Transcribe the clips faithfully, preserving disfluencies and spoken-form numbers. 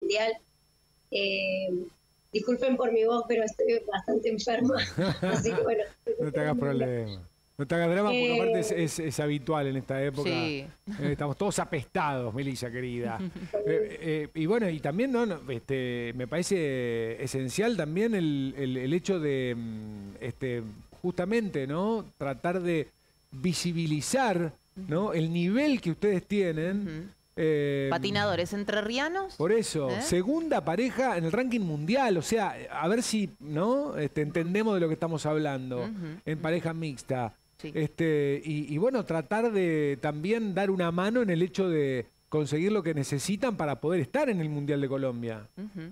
mundial. Eh, disculpen por mi voz, pero estoy bastante enferma, así que bueno. No te hagas problema. No te hagas drama porque aparte es, Eh, es, es habitual en esta época. Sí. Eh, estamos todos apestados, Melissa, querida. Eh, eh, y bueno, y también no, no, este, me parece esencial también el, el, el hecho de mm, este, justamente, ¿no? Tratar de visibilizar, ¿no? El nivel que ustedes tienen. Ujú. eh, Patinadores entrerrianos. Por eso, ¿Eh? segunda pareja en el ranking mundial. O sea, a ver si, ¿no? Este, entendemos de lo que estamos hablando Ujú. en pareja mixta. Sí. Este, y, y bueno, tratar de también dar una mano en el hecho de conseguir lo que necesitan para poder estar en el Mundial de Colombia. Ujú.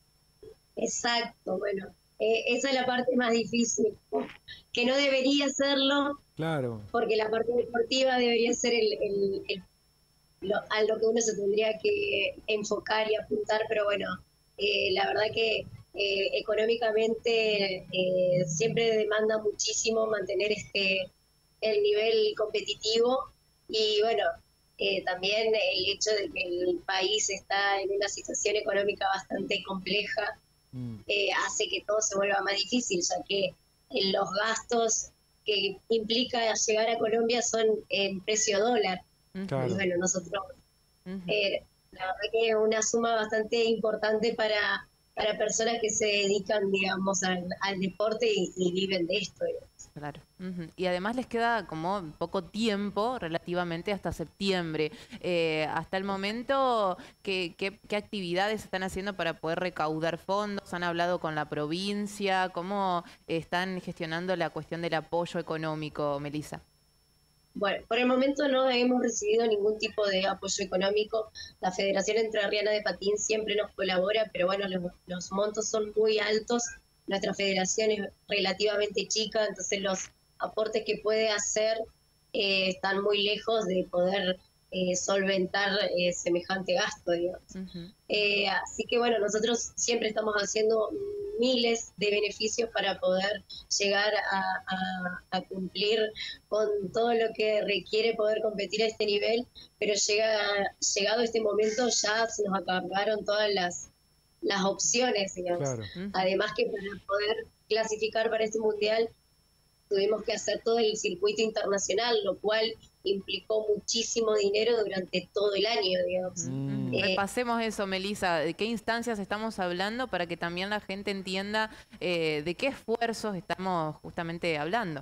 exacto, bueno, eh, esa es la parte más difícil, que no debería serlo, Claro. porque la parte deportiva debería ser el, el- el- lo, a lo que uno se tendría que enfocar y apuntar, pero bueno, eh, la verdad que eh, económicamente eh, siempre demanda muchísimo mantener este el nivel competitivo y bueno, eh, también el hecho de que el país está en una situación económica bastante compleja Mm, eh, hace que todo se vuelva más difícil, ya que eh, los gastos que implica llegar a Colombia son en precio dólar. Ujú. Y claro. bueno, nosotros, Ujú. eh, la verdad que es una suma bastante importante para, para personas que se dedican, digamos, al, al deporte y, y viven de esto. digamos. Claro. Ujú. Y además les queda como poco tiempo relativamente hasta septiembre. Eh, hasta el momento, ¿qué, qué, qué actividades están haciendo para poder recaudar fondos? ¿Han hablado con la provincia? ¿Cómo están gestionando la cuestión del apoyo económico, Melissa? Bueno, por el momento no hemos recibido ningún tipo de apoyo económico. La Federación Entrerriana de Patín siempre nos colabora, pero bueno, los, los montos son muy altos. Nuestra federación es relativamente chica, entonces los aportes que puede hacer eh, están muy lejos de poder eh, solventar eh, semejante gasto, digamos. Ujú. Eh, así que bueno, nosotros siempre estamos haciendo miles de beneficios para poder llegar a, a- a cumplir con todo lo que requiere poder competir a este nivel, pero llega, llegado este momento ya se nos acabaron todas las, las opciones, digamos. Claro. Ujú. Además que para poder clasificar para este mundial tuvimos que hacer todo el circuito internacional, lo cual implicó muchísimo dinero durante todo el año, digamos. Ujú. Mm. Eh, Repasemos eso, Melissa. ¿De qué instancias estamos hablando para que también la gente entienda eh, de qué esfuerzos estamos justamente hablando?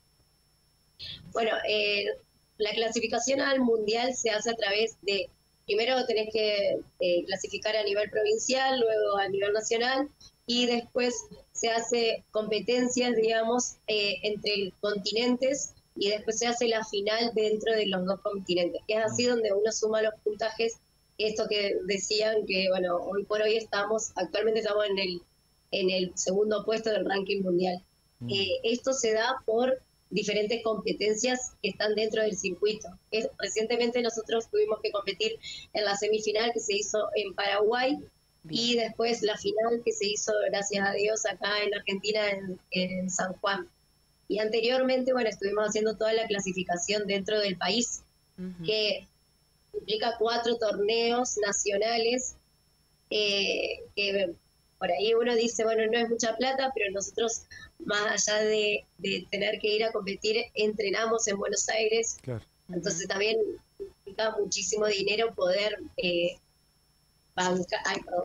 Bueno, eh, la clasificación al mundial se hace a través de, primero tenés que eh, clasificar a nivel provincial, luego a nivel nacional y después se hace competencias, digamos, eh, entre continentes y después se hace la final dentro de los dos continentes. Es así donde uno suma los puntajes, esto que decían que, bueno, hoy por hoy estamos, actualmente estamos en el, en el segundo puesto del ranking mundial. Mm. Eh, esto se da por diferentes competencias que están dentro del circuito. Es, recientemente nosotros tuvimos que competir en la semifinal que se hizo en Paraguay Bien. y después la final que se hizo, gracias a Dios, acá en Argentina, en, en San Juan. Y anteriormente, bueno, estuvimos haciendo toda la clasificación dentro del país, Ujú. que implica cuatro torneos nacionales eh, que por ahí uno dice, bueno, no es mucha plata, pero nosotros, más allá de, de tener que ir a competir, entrenamos en Buenos Aires, Claro. entonces también implica muchísimo dinero poder eh, banca, ay, perdón,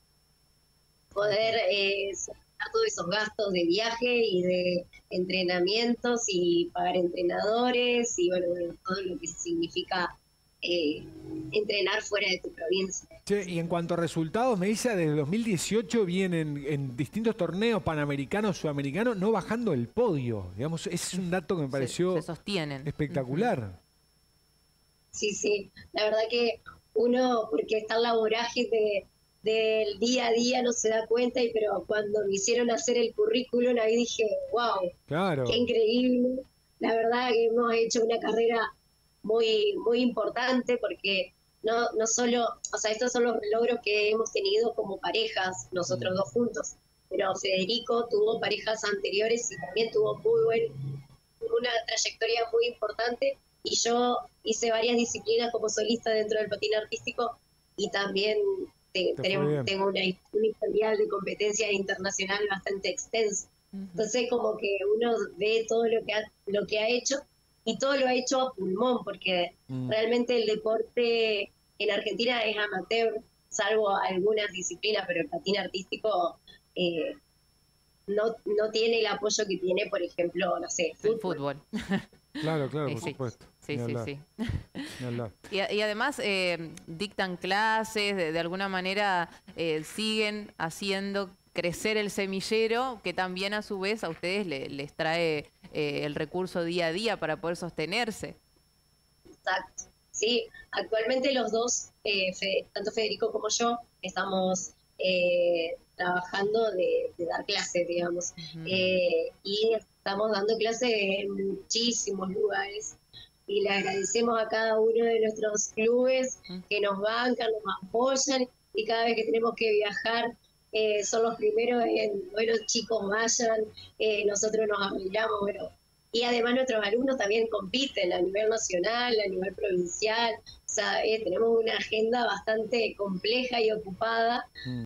poder eh, soportar todos esos gastos de viaje y de entrenamientos y pagar entrenadores y bueno, bueno, todo lo que significa eh, entrenar fuera de tu provincia. Che, y en cuanto a resultados, Melissa, desde dos mil dieciocho vienen en distintos torneos panamericanos, sudamericanos, no bajando el podio. Digamos, ese es un dato que me Se, pareció se sostienen. espectacular. Sí, sí, la verdad que uno, porque está en la vorágine de, del día a día, no se da cuenta, y pero cuando me hicieron hacer el currículum, ahí dije, wow, qué Claro. increíble. La verdad que hemos hecho una carrera muy, muy importante porque no, no solo, o sea, estos son los logros que hemos tenido como parejas, nosotros Mm. dos juntos, pero Federico tuvo parejas anteriores y también tuvo muy buen, una trayectoria muy importante y yo hice varias disciplinas como solista dentro del patín artístico y también te- Te fue tenemos, bien. tengo una, un historial de competencia internacional bastante extenso. Ujú. Entonces como que uno ve todo lo que ha, lo que ha hecho y todo lo ha hecho a pulmón, porque Mm. realmente el deporte en Argentina es amateur, salvo algunas disciplinas, pero el patín artístico eh, no, no tiene el apoyo que tiene, por ejemplo, no sé, El fútbol. fútbol. Claro, claro, Eh, por sí. supuesto. Sí, Ni sí, hablar, sí. ni hablar. Y, a- y además eh, dictan clases, de, de alguna manera eh, siguen haciendo crecer el semillero, que también a su vez a ustedes le- les trae eh, el recurso día a día para poder sostenerse. Exacto. Sí, actualmente los dos, eh, Fe- tanto Federico como yo, estamos eh, trabajando de, de dar clases, digamos. Ujú. Eh, y estamos dando clases en muchísimos lugares. Y le agradecemos a cada uno de nuestros clubes Mm. que nos bancan, nos apoyan. Y cada vez que tenemos que viajar, eh, son los primeros en, bueno, chicos, vayan, eh, nosotros nos arreglamos, bueno, y además nuestros alumnos también compiten a nivel nacional, a nivel provincial. O sea, eh, tenemos una agenda bastante compleja y ocupada, Mm.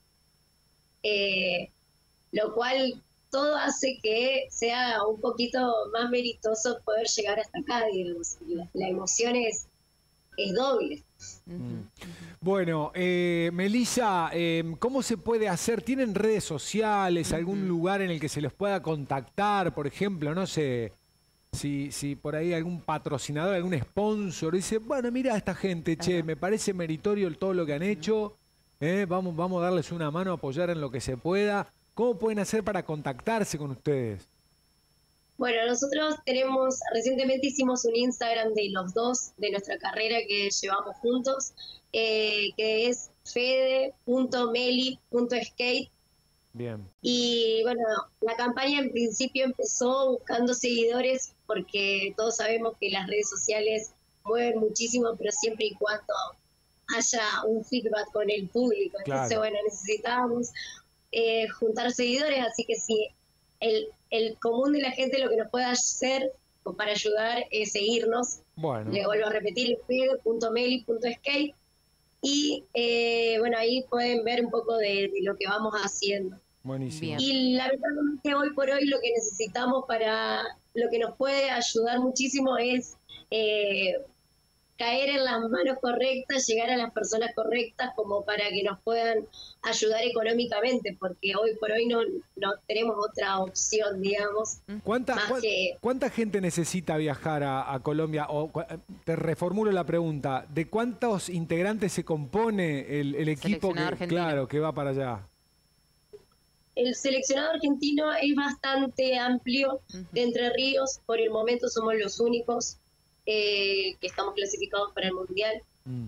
eh, lo cual todo hace que sea un poquito más meritoso poder llegar hasta acá, digamos. La, la emoción es, es doble. Ujú, Mm. ujú. Bueno, eh, Melissa, eh, ¿cómo se puede hacer? ¿Tienen redes sociales, algún Ujú. lugar en el que se los pueda contactar? Por ejemplo, no sé, si, si por ahí algún patrocinador, algún sponsor dice, bueno, mira a esta gente, che, Claro. me parece meritorio el- todo lo que han Ujú. hecho, eh, vamos, vamos a darles una mano, apoyar en lo que se pueda. ¿Cómo pueden hacer para contactarse con ustedes? Bueno, nosotros tenemos, recientemente hicimos un Instagram de los dos, de nuestra carrera que llevamos juntos, eh, que es fede punto meli punto skate. Bien, Y bueno, la campaña en principio empezó buscando seguidores porque todos sabemos que las redes sociales mueven muchísimo, pero siempre y cuando haya un feedback con el público. Entonces, claro. bueno, necesitábamos eh, juntar seguidores, así que si el, el común de la gente lo que nos puede hacer o para ayudar es seguirnos. Bueno, Le vuelvo a repetir, fede punto meli punto skate. Y eh, bueno, ahí pueden ver un poco de, de lo que vamos haciendo. buenísimo. Bien. Y lamentablemente hoy por hoy lo que necesitamos para, lo que nos puede ayudar muchísimo es eh, caer en las manos correctas, llegar a las personas correctas como para que nos puedan ayudar económicamente, porque hoy por hoy no, no tenemos otra opción, digamos, ¿Cuánta, más cuán- que... cuánta gente necesita viajar a, a Colombia? O, cua- te reformulo la pregunta, ¿de cuántos integrantes se compone el, el equipo que, Seleccionado argentino. claro, que va para allá? El seleccionado argentino es bastante amplio. Ujú. De Entre Ríos, por el momento somos los únicos eh, que estamos clasificados para el Mundial. Mm,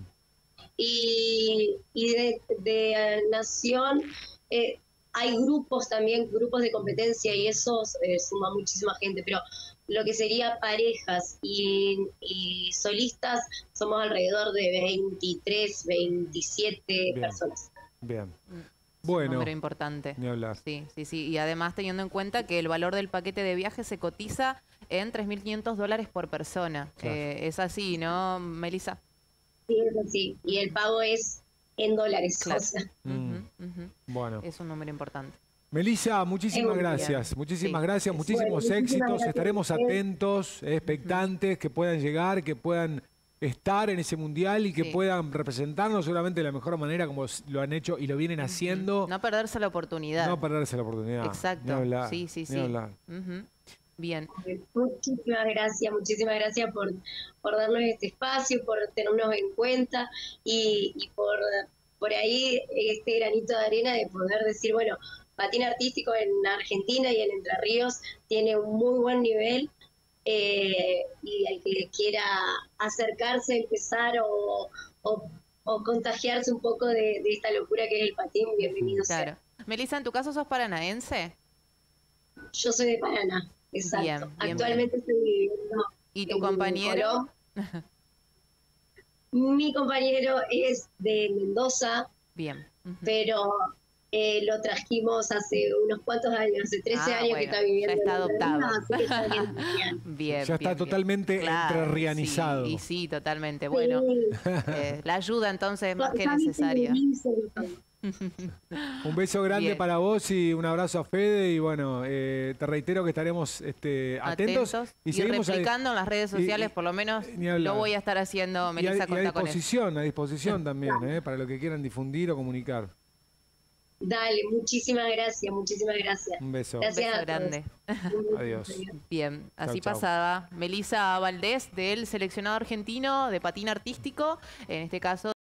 Y, y de, de Nación eh, hay grupos también, grupos de competencia y eso eh, suma muchísima gente, pero lo que sería parejas y, y solistas somos alrededor de veintitrés, veintisiete Bien. personas. bien, Mm. Es un Bueno, número importante. ni hablar. Sí, sí, sí. Y además teniendo en cuenta que el valor del paquete de viaje se cotiza en tres mil quinientos dólares por persona. Claro. Eh, es así, ¿no, Melissa? Sí, es así. Y el pago es en dólares. Claro. O sea, Mm, Ujú, ujú. Bueno. Es un número importante. Melissa, muchísimas Muy bien. gracias, muchísimas Sí, gracias, sí, sí. muchísimos Bueno, muchísimas éxitos, gracias a estaremos ustedes. atentos, eh, expectantes, que puedan llegar, que puedan estar en ese mundial y que Sí. puedan representarnos seguramente de la mejor manera como s- lo han hecho y lo vienen haciendo. No perderse la oportunidad. No perderse la oportunidad. Ni Exacto. hablar, Sí, sí, ni sí. hablar. Ujú. Bien. muchísimas gracias, muchísimas gracias por, por darnos este espacio, por tenernos en cuenta y, y por, por ahí este granito de arena de poder decir, bueno, patín artístico en Argentina y en Entre Ríos tiene un muy buen nivel. Eh, y el que quiera acercarse, empezar o, o, o contagiarse un poco de, de esta locura que es el patín, bienvenido sea. Claro. Melissa, ¿en tu caso sos paranaense? Yo soy de Paraná, exacto. Bien, bien, Actualmente estoy viviendo ¿Y tu en compañero? Colón. Mi compañero es de Mendoza, Bien. Ujú. pero Eh, lo trajimos hace unos cuantos años, hace trece Ah, años bueno, que está viviendo. ya está en adoptado. Lima, así que está bien, bien. Bien, Ya está bien, bien. totalmente Claro, entrerrianizado. sí, y sí, totalmente. Bueno, Sí. eh, la ayuda entonces es más que Ya viste necesaria. venirse y todo. Un beso grande Bien. para vos y un abrazo a Fede. Y bueno, eh, te reitero que estaremos este, atentos, Atentos y y, seguimos ahí- replicando en las redes y- sociales, y- por lo menos ni hablar. lo voy a estar haciendo, y a, Melissa, y a contá con eso. disposición, a disposición también, eh, para lo que quieran difundir o comunicar. Dale, muchísimas gracias, muchísimas gracias. Un beso. Un Gracias beso a todos. grande. Adiós. Bien, así chau. pasaba Melissa Valdés, del seleccionado argentino de patín artístico, en este caso